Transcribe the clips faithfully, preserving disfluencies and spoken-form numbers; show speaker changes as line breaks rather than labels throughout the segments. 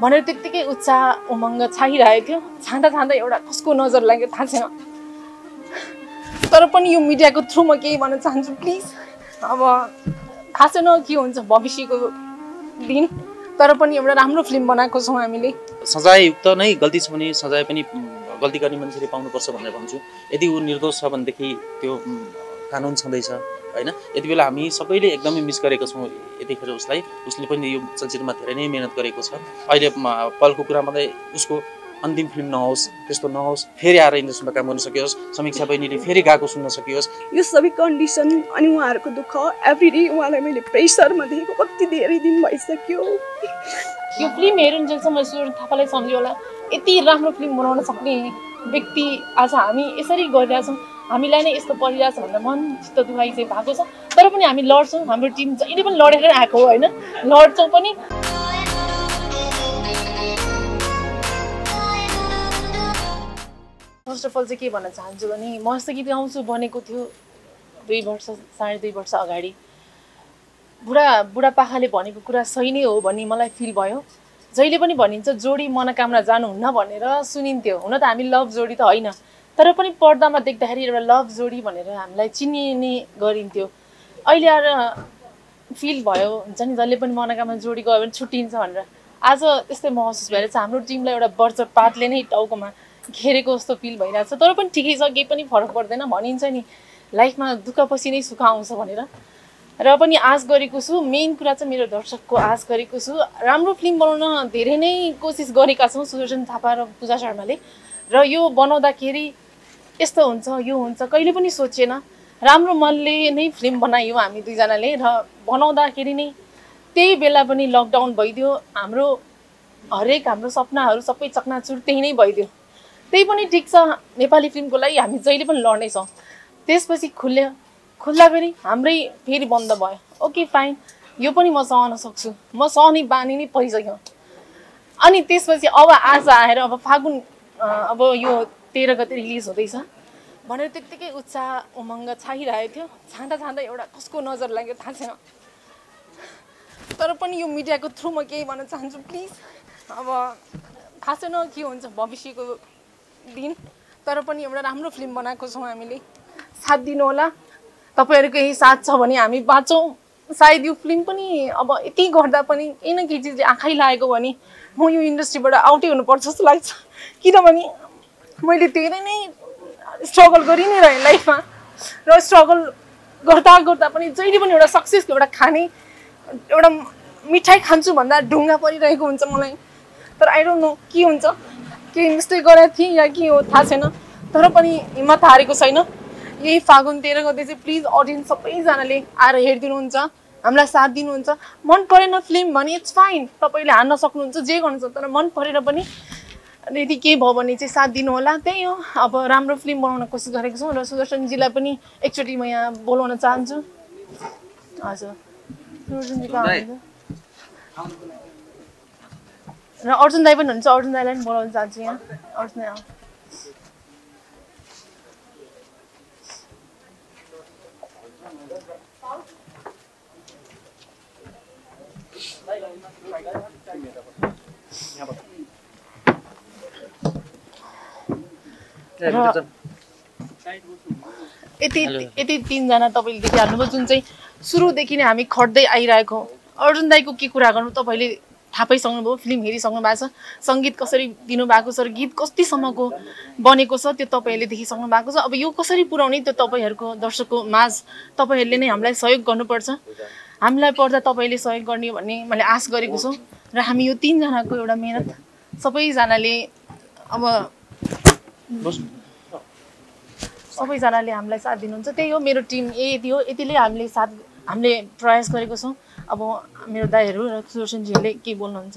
भनेर त्यतिकै उत्साह उमङ्ग छाइरहेको थियो। छाँदा छाँदा एउटा कसको नजर लाग्यो थाहा छैन, तर पनि यो मिडियाको थ्रु म केही भन्न चाहन्छु प्लिज। अब थाहा छैन के हुन्छ भविष्यको दिन, तर पनि एउटा राम्रो फिल्म बनाएको छौँ हामीले।
सजाययुक्त नै गल्ती छ भने सजाय पनि गल्ती गर्ने मान्छेले पाउनुपर्छ भनेर भन्छु। यदि ऊ निर्दोष छ भनेदेखि त्यो कानुन छँदैछ होइन। यति बेला हामी सबैले एकदमै मिस गरेको छौँ यतिखेर उसलाई। उसले पनि यो चलचित्रमा धेरै नै मेहनत गरेको छ। अहिले पलको कुरा मात्रै उसको अन्तिम फिल्म नहोस्, त्यस्तो नहोस्, फेरि आएर इन्डस्ट्रीमा काम गर्न सकियोस्, समीक्षा बहिनीले फेरि गाएको सुन्न सकियोस्।
यो सबै कन्डिसन अनि उहाँहरूको दुःख एभ्रिडे उहाँलाई मैले प्रेसरमा देखेको कति धेरै दिन भइसक्यो।
यो फिल्म हेरुन्जेलसम्म सुर थापालाई सम्झ्यो होला, यति राम्रो फिल्म बनाउन सक्ने व्यक्ति आज हामी यसरी गरिरहेछौँ, हामीलाई नै यस्तो परिरहेछ भनेर मन चित्त दुखाइ चाहिँ भएको छ। तर पनि हामी लड्छौँ, हाम्रो टिम जहिले पनि लडेर आएको हो होइन, लड्छौँ पनि। फर्स्ट अफ अल चाहिँ के भन्न चाहन्छु भने म यस्तो गीत गाउँछु बनेको थियो दुई वर्ष साढे दुई वर्ष अगाडि। बुढा बुढापाकाले भनेको कुरा सही नै हो भन्ने मलाई फिल भयो। जहिले पनि भनिन्छ जोडी मनोकामना जानुहुन्न भनेर सुनिन्थ्यो। हुन त हामी लभ जोडी त होइन, तर पनि पर्दामा देख्दाखेरि एउटा लभ जोडी भनेर हामीलाई चिनिने गरिन्थ्यो। अहिले आएर फिल भयो हुन्छ नि जसले पनि मनोकामना जोडी गयो भने छुट्टिन्छ भनेर। आज त्यस्तै महसुस भएर चाहिँ हाम्रो टिमलाई एउटा वज्रपातले नै टाउकोमा घेरेको जस्तो फिल भइरहेछ। तर पनि ठिकै छ, केही पनि फरक पर्दैन। भनिन्छ नि लाइफमा दुःखपछि नै सुख आउँछ भनेर। र पनि आश गरेको छु, मेन कुरा चाहिँ मेरो दर्शकको आश गरेको छु। राम्रो फिल्म बनाउन धेरै नै कोसिस गरेका छौँ सुदर्शन थापा र पूजा शर्माले। र यो बनाउँदाखेरि यस्तो हुन्छ यो हुन्छ कहिले पनि सोचेन। राम्रो मनले नै फिल्म बनायौँ हामी दुईजनाले, र बनाउँदाखेरि नै त्यही बेला पनि लकडाउन भइदियो। हाम्रो हरेक हाम्रो सपनाहरू सबै चकनाचुर त्यही नै भइदियो। त्यही पनि ठिक छ, नेपाली फिल्मको लागि हामी जहिले पनि लड्नेछौँ। त्यसपछि खुल्यो, खुल्दा फेरि हाम्रै फेरि बन्द भयो। ओके फाइन, यो पनि म सहन सक्छु, म सहने बानी नै परिसक्यो। अनि त्यसपछि अब आज आएर अब फागुन अब यो तेह्र गते रिलिज हुँदैछ भनेर त्यतिकै उत्साह उमङ्ग छाइरहेको थियो। छाँदा छाँदा एउटा कसको नजर लाग्यो थाहा छैन, तर पनि यो मिडियाको थ्रु म केही भन्न चाहन्छु प्लिज। अब थाहा छैन के हुन्छ भविष्यको दिन, तर पनि एउटा राम्रो फिल्म बनाएको छौँ हामीले। साथ दिनु होला, तपाईँहरूको यही साथ छ भने हामी बाँचौँ। सायद यो फिल्म पनि अब यति गर्दा पनि केही न केही चिजले आँखै लागेको भने म यो इन्डस्ट्रीबाट आउटै हुनुपर्छ जस्तो लाग्छ। किनभने मैले धेरै नै स्ट्रगल गरि नै रहेँ लाइफमा, र स्ट्रगल गर्दा गर्दा पनि जहिले पनि एउटा सक्सेसको एउटा खाने एउटा मिठाई खान्छु भन्दा ढुङ्गा परिरहेको हुन्छ मलाई। तर आई डोन्ट नो के हुन्छ, के मिस्टेक गरेको थिएँ या के हो थाहा छैन, तर पनि हिम्मत हारेको छैन। यही फागुन तेह्र गते चाहिँ प्लिज अडियन्स सबैजनाले आएर हेरिदिनुहुन्छ, हामीलाई साथ दिनुहुन्छ। मन परेन फिल्म भने इट्स फाइन, तपाईँले हान्न सक्नुहुन्छ, जे गर्नुहुन्छ, तर मन परेन पनि यदि के भयो भने चाहिँ साथ दिनु होला। त्यही हो, अब राम्रो फिल्म बनाउन कोसिस गरेको छौँ। र सुदर्शनजीलाई पनि एकचोटि म यहाँ बोलाउन चाहन्छु। हजुर सुदर्शनजी कहाँ हुनुहुन्छ? र अर्जुन दाई पनि हुनुहुन्छ, अर्जुन दाईलाई पनि बोलाउन चाहन्छु यहाँ। अर्जुन दाई यति यति तिनजना तपाईँले देखिहाल्नुभयो जुन चाहिँ सुरुदेखि नै हामी खट्दै आइरहेको। अर्जुन दाईको के कुरा गर्नु तपाईँले थाहा पाइसक्नुभयो, फिल्म हेरिसक्नु भएको छ, सङ्गीत कसरी दिनुभएको छ र गीत कतिसम्मको बनेको छ त्यो तपाईँहरूले देखिसक्नु भएको छ। अब यो कसरी पुर्याउने त्यो तपाईँहरूको दर्शकको माझ तपाईँहरूले नै हामीलाई सहयोग गर्नुपर्छ। हामीलाई पर्दा तपाईँले सहयोग गर्ने भन्ने मैले आश गरेको छु। र हामी यो तिनजनाको एउटा मेहनत सबैजनाले अब सबैजनाले हामीलाई साथ दिनुहुन्छ। त्यही हो, मेरो टिम यति हो, यतिले हामीले साथ हामीले प्रयास गरेको छौँ। अब मेरो दाइहरू र सुदर्शनजीहरूले के बोल्नुहुन्छ?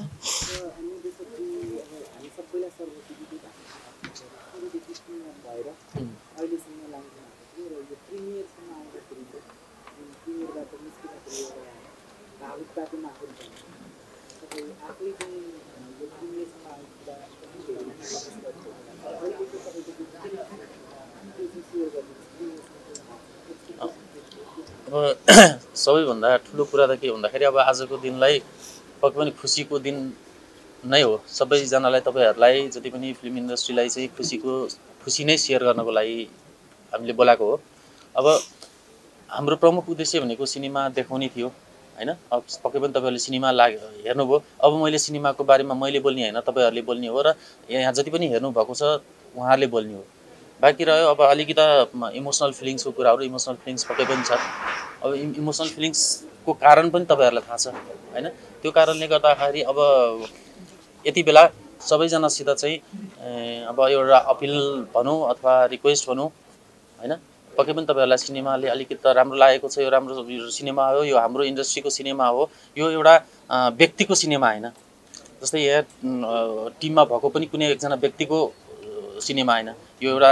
अब सबैभन्दा ठुलो कुरा त के भन्दाखेरि अब आजको दिनलाई पक्कै पनि खुसीको दिन नै हो। सबैजनालाई तपाईँहरूलाई जति पनि फिल्म इन्डस्ट्रीलाई चाहिँ खुसीको खुसी नै सेयर गर्नको लागि हामीले बोलाएको हो। अब हाम्रो प्रमुख उद्देश्य भनेको सिनेमा देखाउने थियो हैन। अब पक्कै पनि तपाईँहरूले सिनेमा लाग हेर्नुभयो। अब मैले सिनेमाको बारेमा मैले बोल्ने हैन, तपाईँहरूले बोल्ने हो र यहाँ जति पनि हेर्नु भएको छ उहाँहरूले बोल्ने हो। बाँकी रह्यो अब अलिकता इमोसनल फिलिङ्सको कुराहरू, इमोसनल फिलिङ्स पक्कै पनि छ। अब इमोसनल फिलिङ्सको कारण पनि तपाईँहरूलाई थाहा छ हैन। त्यो कारणले गर्दाखेरि अब यति बेला सबैजनासित चाहिँ अब एउटा अपिल भनौँ अथवा रिक्वेस्ट भनौँ हैन, पक्कै पनि तपाईँहरूलाई सिनेमाले अलिकति राम्रो लागेको छ। यो राम्रो सिनेमा हो, यो हाम्रो इन्डस्ट्रीको सिनेमा हो, यो एउटा व्यक्तिको सिनेमा हैन। जस्तै यहाँ टिममा भएको पनि कुनै एकजना व्यक्तिको सिनेमा हैन, यो एउटा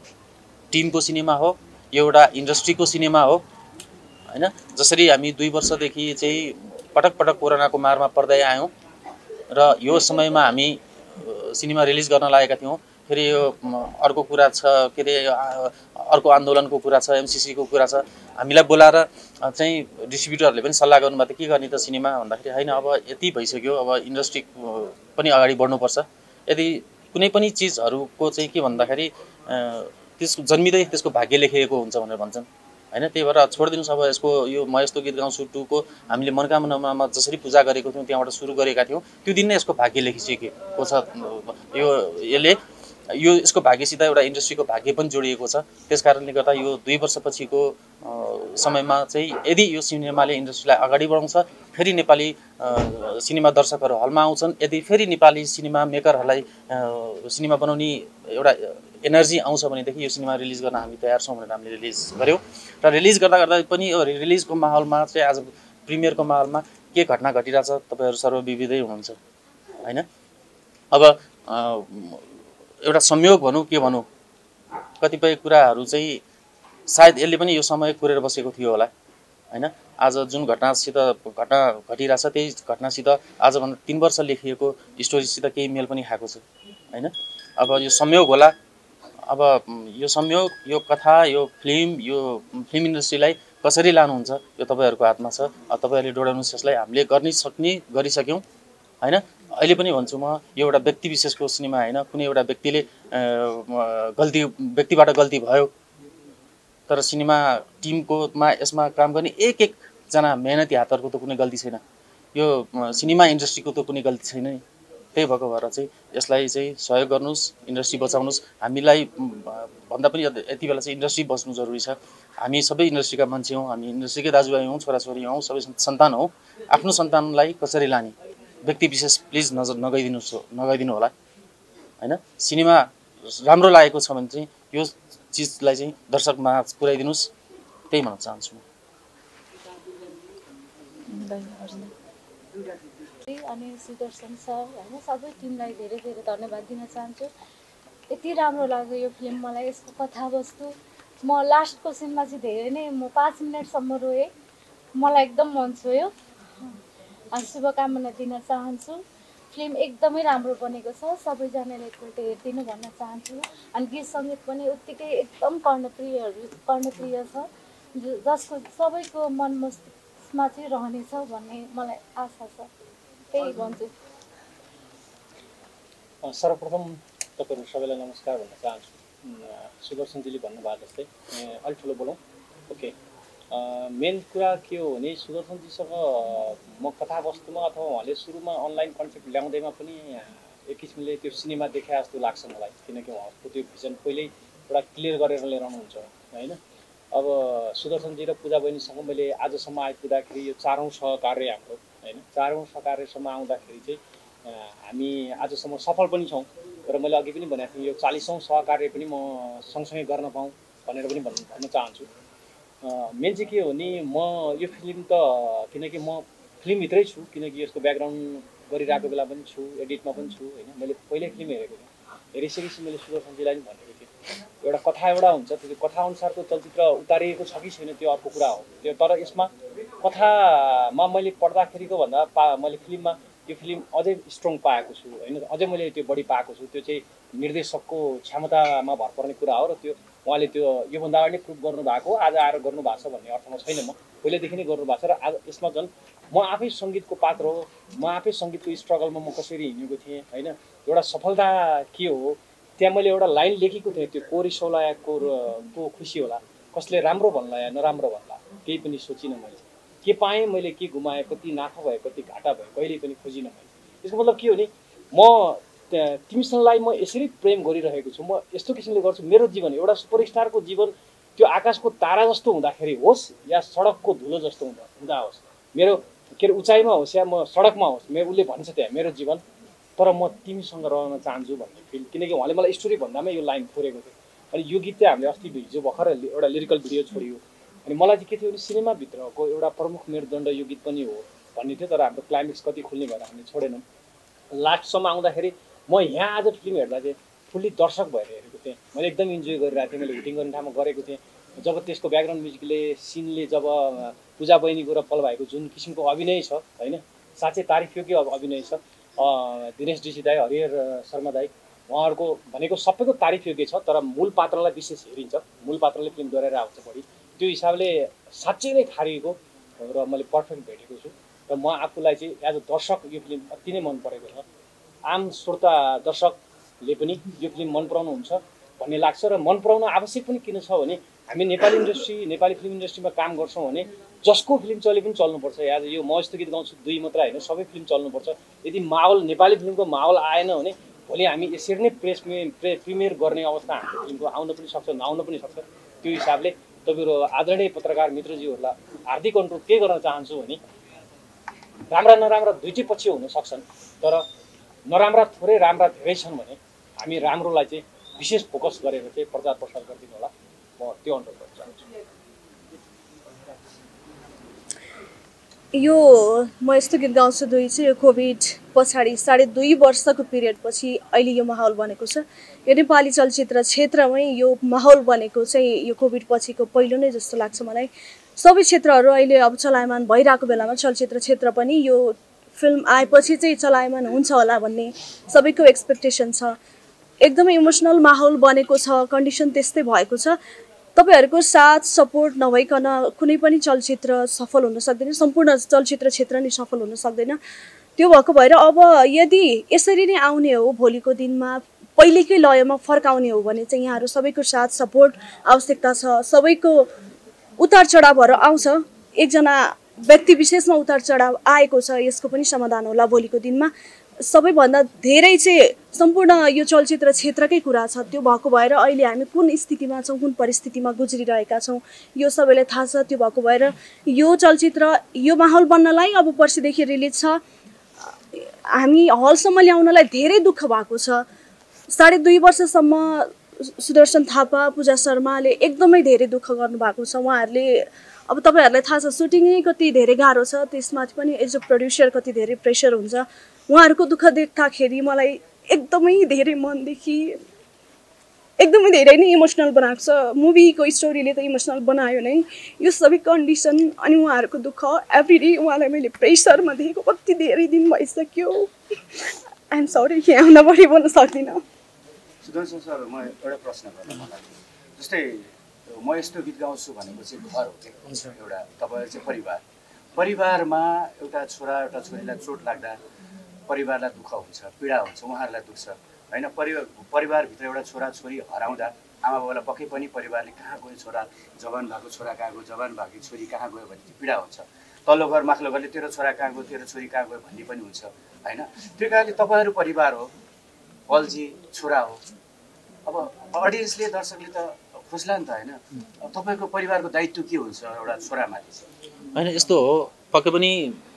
टिमको सिनेमा हो, यो एउटा इन्डस्ट्रीको सिनेमा हो हैन। जसरी हामी दुई वर्षदेखि चाहिँ पटक पटक कोरोनाको मारमा पर्दै आयौँ र यो समयमा हामी सिनेमा रिलिज गर्न लागेका थियौँ। फेरि यो अर्को कुरा छ के अरे अर्को आन्दोलनको कुरा छ, एमसिसीको कुरा छ। हामीलाई बोलाएर चाहिँ डिस्ट्रिब्युटरहरूले पनि सल्लाह गर्नुभएको थियो के गर्ने त सिनेमा भन्दाखेरि हैन अब यति भइसक्यो, अब इन्डस्ट्री पनि अगाडि बढ्नुपर्छ। यदि कुनै पनि चिजहरूको चाहिँ के भन्दाखेरि त्यसको जन्मिँदै त्यसको भाग्य लेखिएको हुन्छ भनेर भन्छन् हैन। त्यही भएर छोडिदिनुहोस् अब यसको यो म यस्तो गीत गाउँछु टूको हामीले मनोकामनामा जसरी पूजा गरेको थियौँ त्यहाँबाट सुरु गरेका थियौँ त्यो दिन नै यसको भाग्य लेखिसकेको छ। यो यसले यो यसको भाग्यसित एउटा इन्डस्ट्रीको भाग्य पनि जोडिएको छ। त्यस कारणले गर्दा यो दुई वर्षपछिको समयमा चाहिँ यदि यो सिनेमाले इन्डस्ट्रीलाई अगाडि बढाउँछ, फेरि नेपाली सिनेमा दर्शकहरू हलमा आउँछन्, यदि फेरि नेपाली सिनेमा मेकरहरूलाई सिनेमा बनाउने एउटा एनर्जी आउँछ भनेदेखि यो सिनेमा रिलिज गर्न हामी तयार छौँ भनेर हामीले रिलिज गऱ्यौँ। र रिलिज गर्दा गर्दा पनि यो रिलिजको माहौलमा चाहिँ आज प्रिमियरको माहौलमा के घटना घटिरहेछ तपाईँहरू सर्वविदितै हुनुहुन्छ हैन। अब एउटा संयोग भनौँ के भनौँ, कतिपय कुराहरू चाहिँ सायद यसले पनि यो समय कुरेर बसेको थियो होला हैन। आज जुन घटनासित घटना घटिरहेछ त्यही घटनासित आजभन्दा तीन वर्ष लेखिएको स्टोरीसित केही मेल पनि खाएको छ हैन। अब यो संयोग होला। अब यो संयोग, यो कथा, यो फिल्म, यो फिल्म इन्डस्ट्रीलाई कसरी लानुहुन्छ यो तपाईँहरूको हातमा छ। तपाईँहरूले डोडाउनुहोस् यसलाई। हामीले गर्ने सक्ने गरिसक्यौँ हैन। अहिले पनि भन्छु म यो एउटा व्यक्ति विशेषको सिनेमा हैन, कुनै एउटा व्यक्तिले गल्ती व्यक्तिबाट गल्ती भयो तर सिनेमा टिमकोमा यसमा काम गर्ने एक एकजना मेहनती हातहरूको त कुनै गल्ती छैन। यो सिनेमा इन्डस्ट्रीको त कुनै गल्ती छैन नि। त्यही भएको भएर चाहिँ यसलाई चाहिँ सहयोग गर्नुहोस्, इन्डस्ट्री बचाउनुहोस्। हामीलाई भन्दा पनि यति बेला चाहिँ इन्डस्ट्री बच्नु जरुरी छ। हामी सबै इन्डस्ट्रीका मान्छे हौँ, हामी इन्डस्ट्रीकै दाजुभाइ हौँ, छोराछोरी हौँ, सबै सन्तान हौँ। आफ्नो सन्तानलाई कसरी लाने व्यक्ति विशेष प्लिज नजर नगइदिनुहोस् नगइदिनु होला हैन। सिनेमा राम्रो लागेको छ भने चाहिँ यो चिजलाई चाहिँ दर्शकमा पुर्याइदिनुहोस्, त्यही भन्न चाहन्छु म।
अनि सुदर्शन सर होइन सबै टिमलाई धेरै धेरै धन्यवाद दिन चाहन्छु। यति राम्रो लाग्यो यो फिल्म मलाई, यसको कथावस्तु। म लास्टको सिनमा चाहिँ धेरै नै म पाँच मिनटसम्म रोएँ, मलाई एकदम मन छोयो। अनि शुभकामना दिन चाहन्छु। फिल्म एकदमै राम्रो बनेको छ, सबैजनाले एकपल्ट हेरिदिनु भन्न चाहन्छु। अनि गीत सङ्गीत पनि उत्तिकै एकदम कर्णप्रियहरू कर्णप्रिय छ, जसको सबैको मन मस्तिष्कमा चाहिँ रहनेछ भन्ने मलाई आशा छ। त्यही भन्छु।
सर्वप्रथम तपाईँहरू सबैलाई नमस्कार भन्न चाहन्छु। सुदर्शनजीले भन्नुभएको जस्तै अलिक ठुलो बोलौँ। ओके, मेन कुरा के हो भने सुदर्शनजीसँग म कथावस्तुमा अथवा उहाँले सुरुमा अनलाइन कन्सेप्ट ल्याउँदैमा पनि एक किसिमले त्यो सिनेमा देखाए जस्तो लाग्छ मलाई, किनकि उहाँको त्यो भिजन पहिल्यै एउटा क्लियर गरेर लिएर आउनुहुन्छ होइन। अब सुदर्शनजी र पूजा बहिनीसँग मैले आजसम्म आइपुग्दाखेरि यो चारौँ सहकार्य हाम्रो होइन, चारौँ सहकार्यसम्म आउँदाखेरि चाहिँ हामी आजसम्म सफल पनि छौँ। र मैले अघि पनि भनेको थिएँ यो चालिसौँ सहकार्य पनि म सँगसँगै गर्न पाऊँ भनेर पनि भन्न भन्न चाहन्छु। मेन चाहिँ के हो भने म यो फिल्म त किनकि म फिल्मभित्रै छु, किनकि यसको ब्याकग्राउन्ड गरिरहेको बेला पनि छु, एडिटमा पनि छु होइन। मैले पहिल्यै फिल्म हेरेको थिएँ, हेरिसकेपछि मैले सुदर्शनजीलाई पनि भनेको थिएँ एउटा कथा एउटा हुन्छ, त्यो कथाअनुसारको चलचित्र उतारिएको छ कि छैन त्यो अर्को कुरा हो त्यो। तर यसमा कथामा मैले पढ्दाखेरिको भन्दा पा मैले फिल्ममा यो फिल्म अझै स्ट्रङ पाएको छु होइन, अझै मैले त्यो बढी पाएको छु। त्यो चाहिँ निर्देशकको क्षमतामा भर पर्ने कुरा हो र त्यो उहाँले त्यो योभन्दा अगाडि नै प्रुभ गर्नुभएको आज आएर गर्नुभएको छ भन्ने अर्थमा छैन। म पहिल्यैदेखि नै गर्नुभएको छ र आज यसमा झन् म आफै सङ्गीतको पात्र हो, म आफै सङ्गीतको स्ट्रगलमा म कसरी हिँडेको थिएँ होइन। एउटा सफलता के हो त्यहाँ मैले एउटा लाइन लेखेको थिएँ, त्यो कोरिसोलाको को खुसी होला, कसले राम्रो भन्ला या नराम्रो भन्ला केही पनि सोचिनँ मैले। के पाएँ मैले, के गुमाएँ, कति नाफा भयो, कति घाटा भयो, कहिले पनि खोजिनँ मैले। यसको मतलब के हो नि, म तिमीसँगलाई म यसरी प्रेम गरिरहेको छु, म यस्तो किसिमले गर्छु। मेरो जीवन एउटा सुपरस्टारको जीवन त्यो आकाशको तारा जस्तो हुँदाखेरि होस् या सडकको धुलो जस्तो हुँदा हुँदा होस्, मेरो के अरे उचाइमा होस् या म सडकमा होस्, मेरो उसले भन्छ त्यहाँ मेरो जीवन तर म तिमीसँग रहन चाहन्छु भन्ने फिल। किनकि उहाँले मलाई स्टोरी भन्दामै यो लाइन फोरेको थियो। अनि यो गीत चाहिँ हामीले अस्ति हिजो भर्खर एउटा लिरिकल भिडियो छोडियो। अनि मलाई चाहिँ के थियो भने सिनेमाभित्रको एउटा प्रमुख मेरुदण्ड यो गीत पनि हो भन्ने थियो, तर हाम्रो क्लाइमेक्स कति खुल्ने भएर हामीले छोडेनौँ। लास्टसम्म आउँदाखेरि म यहाँ आज फिल्म हेर्दा चाहिँ फुल्ली दर्शक भएर हेरेको थिएँ। मैले एकदम इन्जोय गरिरहेको थिएँ। मैले हुटिङ गर्ने ठाउँमा गरेको थिएँ। जब त्यसको ब्याकग्राउन्ड म्युजिकले सिनले जब पूजा बहिनीको र पल भाइको जुन किसिमको अभिनय छ होइन, साँच्चै तारिफ योग्य अभिनय छ। दिनेश डिसी दाई, हरिहर शर्मा दाई उहाँहरूको भनेको सबैको तारिफ योग्य छ। तर मूल पात्रलाई विशेष हेरिन्छ, मूल पात्रले फिल्म दोहोऱ्याएर आउँछ बढी। त्यो हिसाबले साँच्चै नै खारिएको र मैले पर्फेक्ट भेटेको छु। र म आफूलाई चाहिँ एज अ दर्शक यो फिल्म अति नै मन परेको छ। आम श्रोता दर्शकले पनि यो फिल्म मन पराउनुहुन्छ भन्ने लाग्छ। र मन पराउन आवश्यक पनि किन छ भने हामी नेपाली इन्डस्ट्री नेपाली फिल्म इन्डस्ट्रीमा काम गर्छौँ भने जसको फिल्म चले पनि चल्नुपर्छ। आज यो म यस्तो गीत गाउँछु दुई मात्र होइन, सबै फिल्म चल्नुपर्छ। यदि माहौल नेपाली फिल्मको माहौल आएन भने भोलि हामी यसरी नै प्रेस प्रे प्रिमियर गर्ने अवस्था हाम्रो फिल्मको आउन पनि सक्छ, नआउन पनि सक्छ। त्यो हिसाबले तपाईँहरू आदरणीय पत्रकार मित्रज्यूहरूलाई हार्दिक अनुरोध के गर्न चाहन्छु भने राम्रा नराम्रा दुईटै पक्ष हुन सक्छन्, तर नराम्रा थोरै राम्रा धेरै छन् भने हामी राम्रोलाई चाहिँ विशेष फोकस गरेर चाहिँ प्रचार प्रसार गरिदिनु होला। म त्यो अनुरोध गर्न चाहन्छु।
यो म यस्तो गीत गाउँछु दुई चाहिँ यो कोभिड पछाडि साढे दुई वर्षको पिरियडपछि अहिले यो माहौल बनेको छ। यो नेपाली चलचित्र क्षेत्रमै यो माहौल बनेको चाहिँ यो कोभिड पछिको पहिलो नै जस्तो लाग्छ मलाई। सबै क्षेत्रहरू अहिले अब चलायमान भइरहेको बेलामा चलचित्र क्षेत्र पनि यो फिल्म आएपछि चाहिँ चलायमान हुन्छ होला भन्ने सबैको एक्सपेक्टेसन छ। एकदमै इमोसनल माहौल बनेको छ, कन्डिसन त्यस्तै भएको छ। तपाईहरूको साथ सपोर्ट नभइकन कुनै पनि चलचित्र सफल हुन सक्दैन, सम्पूर्ण चलचित्र क्षेत्र नै सफल हुन सक्दैन। त्यो भएको भएर अब यदि यसरी नै आउने हो भोलिको दिनमा पहिलेकै लयमा फर्काउने हो भने चाहिँ यहाँहरू सबैको साथ सपोर्ट आवश्यकता छ। सबैको उतार चढावहरू आउँछ, एकजना व्यक्ति विशेषमा उतार चढाव आएको छ, यसको पनि समाधान होला भोलिको दिनमा। सबैभन्दा धेरै चाहिँ सम्पूर्ण यो चलचित्र क्षेत्रकै कुरा छ। त्यो भएको भएर अहिले हामी कुन स्थितिमा छौँ, कुन परिस्थितिमा गुज्रिरहेका छौँ यो सबैलाई थाहा छ। त्यो भएको भएर यो चलचित्र यो माहौल बन्नलाई अब पर्सिदेखि रिलिज छ। हामी हलसम्म ल्याउनलाई धेरै दुःख भएको छ। साढे दुई वर्षसम्म सुदर्शन थापा, पूजा शर्माले एकदमै धेरै दुःख गर्नुभएको छ। उहाँहरूले अब तपाईँहरूलाई थाहा छ सुटिङै कति धेरै गाह्रो छ, त्यसमाथि पनि एज अ प्रड्युसर कति धेरै प्रेसर हुन्छ। उहाँहरूको दुःख देख्दाखेरि मलाई एकदमै धेरै मनदेखि एकदमै धेरै नै इमोसनल बनाएको छ। मुभीको स्टोरीले त इमोसनल बनायो नै, यो सबै कन्डिसन अनि उहाँहरूको दुःख एभ्री डे उहाँलाई मैले प्रेसरमा देखेको कति धेरै दिन भइसक्यो। आइएम सरी कि आउन बढी बोल्न सक्दिनँ।
सुदर्शन सर, म एउटा प्रश्न गर्न मन लाग्यो। जस्तै म यस्तो गीत गाउँछु भनेको चाहिँ घर हो क्या, एउटा तपाईँहरू चाहिँ परिवार। परिवारमा एउटा छोरा एउटा छोरीलाई चोट लाग्दा परिवारलाई दुःख हुन्छ, पीडा हुन्छ, उहाँहरूलाई दुख्छ होइन। परिवार परिवारभित्र एउटा छोरा छोरी हराउँदा आमा बाबालाई पक्कै पनि परिवारले कहाँ गयो छोरा, जवान भएको छोरा कहाँ गयो, जवान भएको छोरी कहाँ गयो भन्ने पीडा हुन्छ। तल्लो घर माथिल्लो घरले तेरो छोरा कहाँ गयो, तेरो छोरी कहाँ गयो भन्ने पनि हुन्छ होइन। त्यो कारणले तपाईँहरू परिवार हो, पल्जी छोरा हो। अब अडियन्सले दर्शकले त खोज्ला नि त होइन, तपाईँको परिवारको दायित्व के हुन्छ एउटा छोरामाथि चाहिँ?
होइन यस्तो हो, पक्कै पनि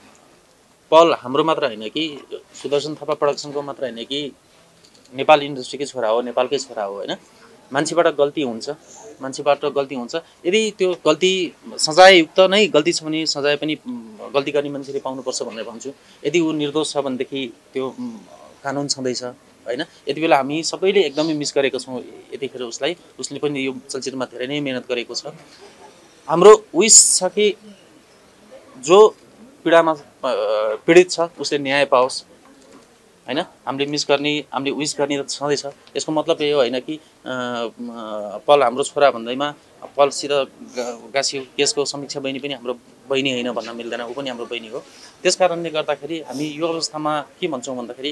पल हाम्रो मात्र होइन कि सुदर्शन थापा प्रोडक्सनको मात्र होइन कि नेपाल इन्डस्ट्रीकै छोरा हो, नेपालकै छोरा हो होइन। मान्छेबाट गल्ती हुन्छ, मान्छेबाट गल्ती हुन्छ। यदि त्यो गल्ती सजाययुक्त नै गल्ती छ भने सजाय पनि गल्ती गर्ने मान्छेले पाउनुपर्छ भनेर भन्छु। यदि ऊ निर्दोष छ भनेदेखि त्यो कानुन छँदैछ होइन। यति बेला हामी सबैले एकदमै मिस गरेको छौँ यतिखेर उसलाई। उसले पनि यो चलचित्रमा धेरै नै मेहनत गरेको छ। हाम्रो विश छ कि जो पीडामा पीडित छ उसले न्याय पाओस्, होइन हामीले मिस गर्ने हामीले विस गर्ने त छँदैछ। यसको मतलब यो होइन कि पल हाम्रो छोरा भन्दैमा पलसित गाँसियो केसको समीक्षा बहिनी पनि हाम्रो बहिनी होइन भन्न मिल्दैन, ऊ पनि हाम्रो बहिनी हो। त्यस कारणले गर्दाखेरि हामी यो अवस्थामा के भन्छौँ भन्दाखेरि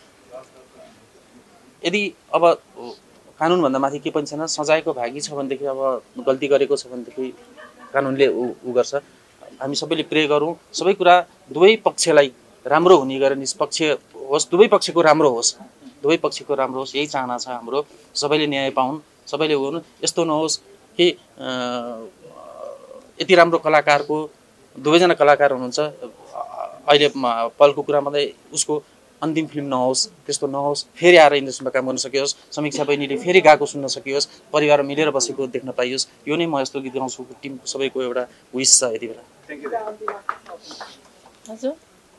यदि अब कानुनभन्दा माथि के पनि छैन, सजायको भागी छ भनेदेखि अब गल्ती गरेको छ भनेदेखि कानुनले ऊ ऊ गर्छ। हामी सबैले प्रे गरौँ सबै कुरा दुवै पक्षलाई राम्रो हुने गरेर निष्पक्ष होस्, दुवै पक्षको राम्रो होस्, दुवै पक्षको राम्रो होस्, यही चाहना छ हाम्रो। सबैले न्याय पाउन्, सबैले हुनु, यस्तो नहोस् कि यति राम्रो कलाकारको दुवैजना कलाकार हुनुहुन्छ, अहिले पलको कुरा मात्रै उसको अन्तिम फिल्म नहोस्, त्यस्तो नहोस्, फेरि आएर इन्डस्ट्रीमा काम गर्न सकियोस्, समीक्षा बहिनीले फेरि गाएको सुन्न सकियोस्, परिवार मिलेर बसेको देख्न पाइयोस्। यो नै म यस्तो गीत गाउँछु टिम सबैको एउटा विश छ यति बेला।
हजुर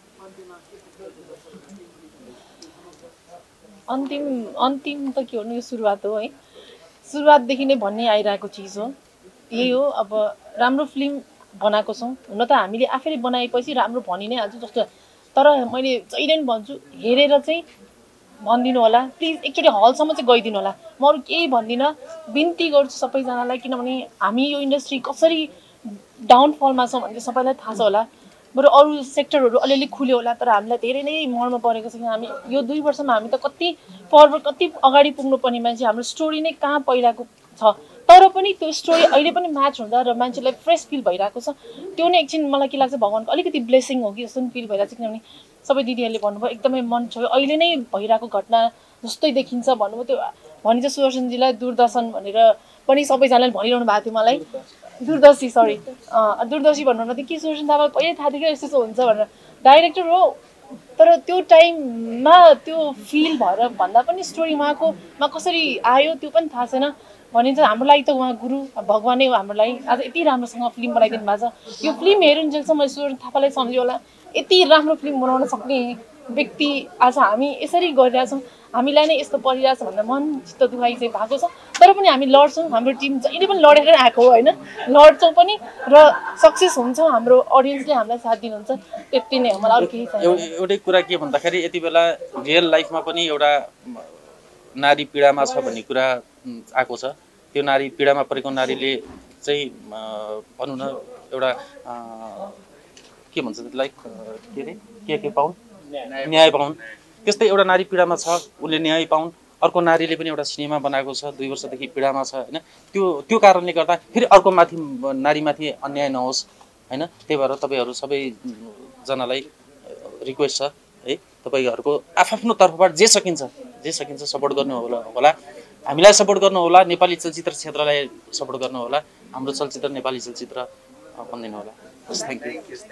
अन्तिम अन्तिम त के भन्नु, यो सुरुवात हो है, सुरुवातदेखि नै भन्ने आइरहेको चिज हो, यही हो। अब राम्रो फिल्म बनाएको छौँ, हुन त हामीले आफैले बनाएपछि राम्रो भनि नै हाल्छु जस्तो, तर मैले जहिले पनि भन्छु हेरेर चाहिँ भनिदिनु होला प्लिज, एकचोटि हलसम्म चाहिँ गइदिनु होला। म अरू केही भन्दिनँ, बिन्ती गर्छु सबैजनालाई, किनभने हामी यो इन्डस्ट्री कसरी डाउनफलमा छ भन्ने सबैलाई थाहा छ होला। बरु अरू सेक्टरहरू अलिअलि खुल्यो होला, तर हामीलाई धेरै नै मर्म परेको छ। हामी यो दुई वर्षमा हामी त कति फरवर्ड कति अगाडि पुग्नुपर्ने मान्छे, हाम्रो स्टोरी नै कहाँ पहिलाको छ, तर पनि त्यो स्टोरी अहिले पनि म्याच हुँदा र मान्छेलाई फ्रेस फिल भइरहेको छ। त्यो नै एकछिन मलाई के लाग्छ भगवान्को अलिकति ब्लेसिङ हो कि जस्तो पनि फिल भइरहेको छ। किनभने सबै दिदीहरूले भन्नुभयो एकदमै मन छोयो, अहिले नै भइरहेको घटना जस्तै देखिन्छ भन्नुभयो। त्यो भनिन्छ सुदर्शनजीलाई दूरदर्शन भनेर पनि सबैजनाले भनिरहनु भएको थियो मलाई, दूरदर्शी सरी दूरदर्शी भन्नु थियो कि सुदर्शन दाबा पहिल्यै थाहा थियो कि यस्तो यस्तो हुन्छ भनेर। डाइरेक्टर हो, तर त्यो टाइममा त्यो फिल भएर भन्दा पनि स्टोरी उहाँकोमा कसरी आयो त्यो पनि थाहा छैन। भनिन्छ हाम्रो लागि त उहाँ गुरु भगवानै हो हाम्रो लागि। आज यति राम्रोसँग फिल्म बनाइदिनु भएको छ, यो फिल्म हेरुन्जेलसम्म मैले सुदर्शन थापालाई सम्झ्यो होला, यति राम्रो फिल्म बनाउन सक्ने व्यक्ति आज हामी यसरी गरिरहेछौँ, हामीलाई नै यस्तो परिरहेछ भनेर मन चित्त दुखाइ चाहिँ भएको छ। तर पनि हामी लड्छौँ, हाम्रो टिम जहिले पनि लडेर आएको हो होइन, लड्छौँ पनि र सक्सेस हुन्छौँ, हाम्रो अडियन्सले हामीलाई साथ दिनुहुन्छ, त्यति नै हो। मलाई अरू केही छैन।
एउटै कुरा के भन्दाखेरि यति बेला रियल लाइफमा पनि एउटा नारी पीडामा छ भन्ने कुरा आएको छ। त्यो नारी पीडामा परेको नारीले चाहिँ भनौँ न एउटा के भन्छ त्यसलाई के अरे के के पाउन्, न्याय पाउन्, त्यस्तै एउटा नारी पीडामा छ, उसले न्याय पाउन्। अर्को नारीले पनि एउटा सिनेमा बनाएको छ, दुई वर्षदेखि पीडामा छ होइन, त्यो त्यो कारणले गर्दा फेरि अर्को माथि नारीमाथि अन्याय नहोस् होइन। त्यही भएर तपाईँहरू सबैजनालाई रिक्वेस्ट छ है, तपाईँहरूको आफ्नो तर्फबाट जे सकिन्छ जे सकिन्छ सपोर्ट गर्नु होला होला हामीलाई सपोर्ट गर्नु होला, नेपाली चलचित्र क्षेत्रलाई सपोर्ट गर्नु होला, हाम्रो चलचित्र नेपाली चलचित्र भनिदिनु होला। Thank you.